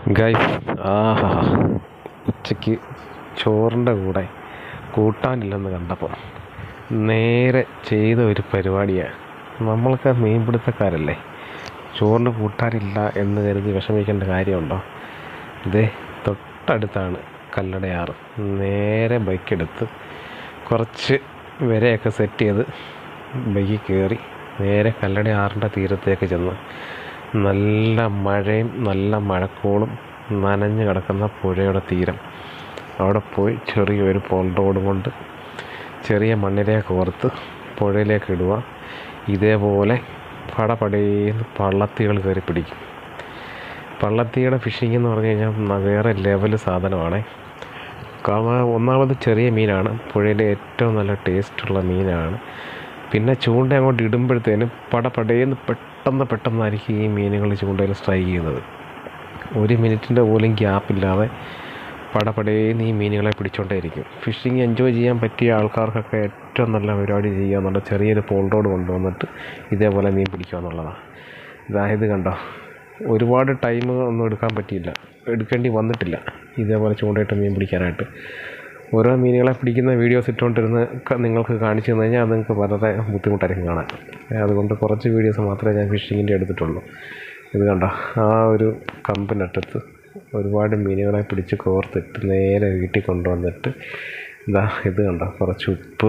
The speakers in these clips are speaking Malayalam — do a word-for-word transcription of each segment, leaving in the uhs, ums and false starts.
ഗൈസ്, ആഹാ, ഉച്ചയ്ക്ക് ചോറിൻ്റെ കൂടെ കൂട്ടാനില്ലെന്ന് കണ്ടപ്പോൾ നേരെ ചെയ്ത ഒരു പരിപാടിയാണ്. നമ്മൾക്ക് മീൻപിടുത്തക്കാരല്ലേ, ചോറിന് കൂട്ടാനില്ല എന്ന് കരുതി വിഷമിക്കേണ്ട കാര്യമുണ്ടോ? ഇതേ തൊട്ടടുത്താണ് കല്ലടയാറ്. നേരെ ബൈക്കെടുത്ത് കുറച്ച് വരെയൊക്കെ സെറ്റ് ചെയ്ത് ബൈക്കിൽ കയറി നേരെ കല്ലടയാറിൻ്റെ തീരത്തേക്ക് ചെന്ന് നല്ല മഴയും നല്ല മഴക്കോളും നനഞ്ഞ് കിടക്കുന്ന പുഴയുടെ തീരം അവിടെ പോയി ചെറിയൊരു പോൾ റോഡ് കൊണ്ട് ചെറിയ മണ്ണിലേക്ക് കോർത്ത് പുഴയിലേക്ക് ഇടുക. ഇതേപോലെ പടപടേന്ന് പള്ളത്തികൾ കയറി പിടിക്കും. പള്ളത്തിയുടെ ഫിഷിംഗ് എന്ന് പറഞ്ഞു കഴിഞ്ഞാൽ വേറെ ലെവൽ സാധനമാണ്. കാരണം ഒന്നാമത് ചെറിയ മീനാണ്, പുഴയിലെ ഏറ്റവും നല്ല ടേസ്റ്റുള്ള മീനാണ്. പിന്നെ ചൂണ്ട അങ്ങോട്ട് ഇടുമ്പോഴത്തേനും പടപടേന്ന് പെട്ടെന്ന് പെട്ടെന്നായിരിക്കും ഈ മീനുകൾ ചൂണ്ടയിൽ സ്ട്രൈക്ക് ചെയ്യുന്നത്. ഒരു മിനിറ്റിൻ്റെ പോലും ഗ്യാപ്പില്ലാതെ പടപടേന്ന് ഈ മീനുകളെ പിടിച്ചുകൊണ്ടേയിരിക്കും. ഫിഷിങ് എൻജോയ് ചെയ്യാൻ പറ്റിയ ആൾക്കാർക്കൊക്കെ ഏറ്റവും നല്ല പരിപാടി ചെയ്യുക എന്നുള്ള ചെറിയൊരു പോൾ റോഡ് കൊണ്ടുവന്നിട്ട് ഇതേപോലെ മീൻ പിടിക്കുക എന്നുള്ളതാണ്. ഇതായത് കണ്ടോ, ഒരുപാട് ടൈം ഒന്നും എടുക്കാൻ പറ്റിയില്ല, എടുക്കേണ്ടി വന്നിട്ടില്ല ഇതേപോലെ ചൂണ്ടയിട്ട് മീൻ പിടിക്കാനായിട്ട്. ഓരോ മീനുകളെ പിടിക്കുന്ന വീഡിയോസ് ഇട്ടുകൊണ്ടിരുന്ന് നിങ്ങൾക്ക് കാണിച്ചു തന്നു കഴിഞ്ഞാൽ അത് നിങ്ങൾക്ക് വളരെ ബുദ്ധിമുട്ടായിരിക്കും കാണാൻ. അതുകൊണ്ട് കുറച്ച് വീഡിയോസ് മാത്രമേ ഞാൻ ഫിഷിങ്ങിൻ്റെ എടുത്തിട്ടുള്ളൂ. ഇത് കണ്ടോ, ആ ഒരു കമ്പിനറ്റത്ത് ഒരുപാട് മീനുകളെ പിടിച്ച് കോർത്തിട്ട് നേരെ വീട്ടിൽ കൊണ്ടുവന്നിട്ട് ഇതാ ഇത് കണ്ടോ, കുറച്ച് ഉപ്പ്,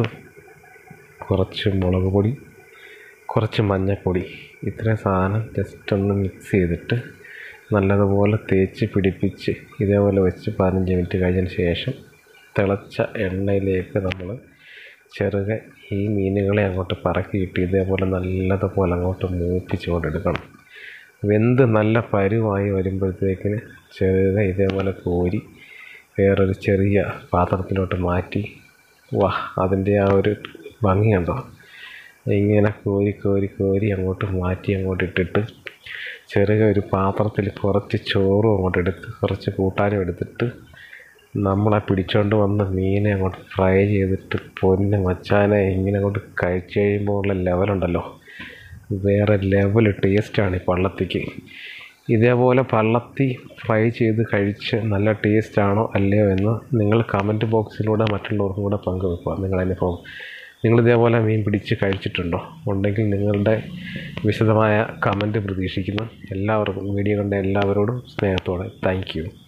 കുറച്ച് മുളക് പൊടി, കുറച്ച് മഞ്ഞൾപ്പൊടി, ഇത്രയും സാധനം ജസ്റ്റ് ഒന്ന് മിക്സ് ചെയ്തിട്ട് നല്ലതുപോലെ തേച്ച് പിടിപ്പിച്ച് ഇതേപോലെ വെച്ച് പതിനഞ്ച് മിനിറ്റ് കഴിഞ്ഞതിന് ശേഷം തിളച്ച എണ്ണയിലേക്ക് നമ്മൾ ചെറുകെ ഈ മീനുകളെ അങ്ങോട്ട് പറക്കിയിട്ട് ഇതേപോലെ നല്ലതുപോലെ അങ്ങോട്ട് മൂപ്പിച്ച് കൊണ്ടെടുക്കണം. വെന്ത് നല്ല പരുവായി വരുമ്പോഴത്തേക്കിന് ചെറുകെ ഇതേപോലെ കോരി വേറൊരു ചെറിയ പാത്രത്തിലോട്ട് മാറ്റി, വാ അതിൻ്റെ ആ ഒരു ഭംഗിയുണ്ടോ, ഇങ്ങനെ കോരി കോരി കോരി അങ്ങോട്ട് മാറ്റി അങ്ങോട്ട് ഇട്ടിട്ട് ചെറുകെ ഒരു പാത്രത്തിൽ കുറച്ച് ചോറും അങ്ങോട്ട് എടുത്ത് കുറച്ച് കൂട്ടാനും എടുത്തിട്ട് നമ്മളെ പിടിച്ചുകൊണ്ട് വന്ന് മീനെ അങ്ങോട്ട് ഫ്രൈ ചെയ്തിട്ട് പൊന്ന് മച്ചാനെ ഇങ്ങനെ അങ്ങോട്ട് കഴിച്ച് കഴിയുമ്പോൾ ഉള്ള ലെവലുണ്ടല്ലോ, വേറെ ലെവൽ ടേസ്റ്റാണ് ഈ പള്ളത്തിക്ക്. ഇതേപോലെ പള്ളത്തി ഫ്രൈ ചെയ്ത് കഴിച്ച് നല്ല ടേസ്റ്റാണോ അല്ലയോ എന്ന് നിങ്ങൾ കമൻറ്റ് ബോക്സിലൂടെ മറ്റുള്ളവർക്കും കൂടെ പങ്കുവെക്കുക. നിങ്ങളനുഭവം, നിങ്ങളിതേപോലെ മീൻ പിടിച്ച് കഴിച്ചിട്ടുണ്ടോ? ഉണ്ടെങ്കിൽ നിങ്ങളുടെ വിശദമായ കമൻറ്റ് പ്രതീക്ഷിക്കുന്നു. എല്ലാവർക്കും വീഡിയോ കണ്ട എല്ലാവരോടും സ്നേഹത്തോടെ താങ്ക് യു.